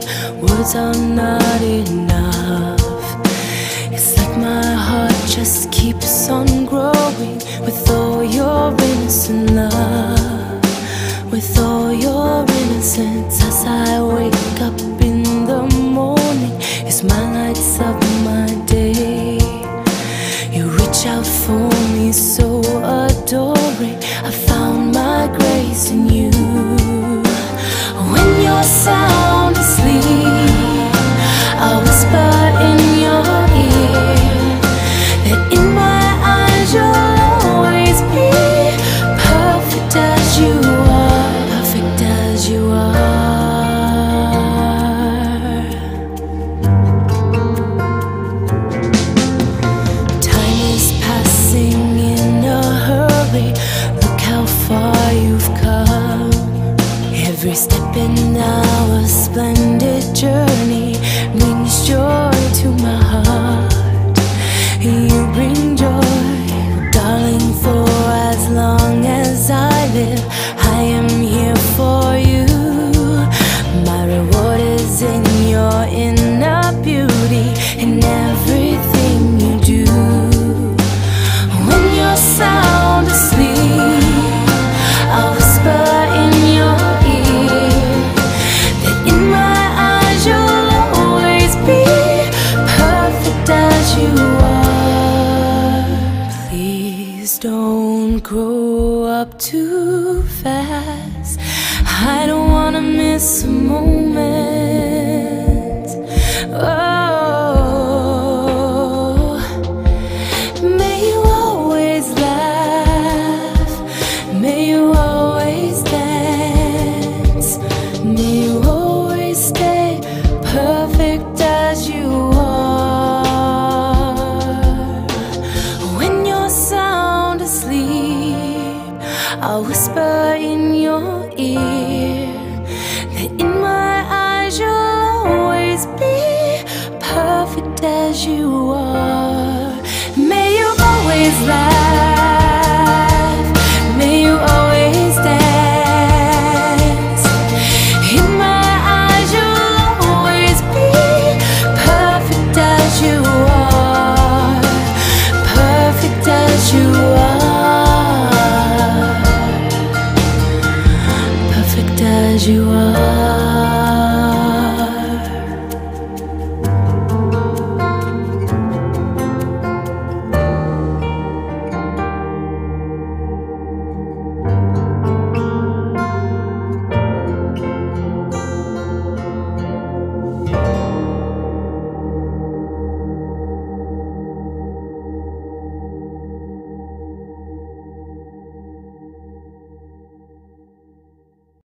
Words are not enough. It's like my heart just keeps on growing with all your innocent love, with all your innocence. As I wake up in the morning, it's my lights up my day. You reach out for me so adoring. I found my grace in you. When you're sound asleep, I whisper in your ear that in my eyes you'll always be perfect as you are, perfect as you are. Time is passing in a hurry. Look how far you've come. Every step in our splendid journey brings joy to my heart. You bring joy, darling, for as long as I live, I am here for you. My reward is in your inner beauty, in everything you do. When you're sound asleep, I'll whisper in your ear that in my eyes you'll always be perfect as you are. Please don't grow up too fast. I don't wanna miss a moment. Oh, may you always laugh, may you always dance, may you always stay perfect as you are. When you're sound asleep, I'll whisper in your ear that in my eyes you'll always be perfect as you are.